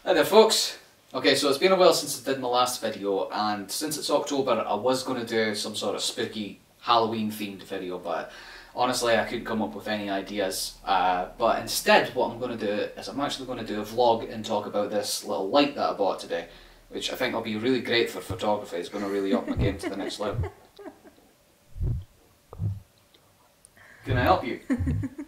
Hi there folks. Okay, so it's been a while since I did my last video, and since it's October I was going to do some sort of spooky Halloween themed video, but honestly I couldn't come up with any ideas. But instead what I'm going to do is I'm actually going to do a vlog and talk about this little light that I bought today, which I think will be really great for photography. It's going to really up my game to the next level. Can I help you?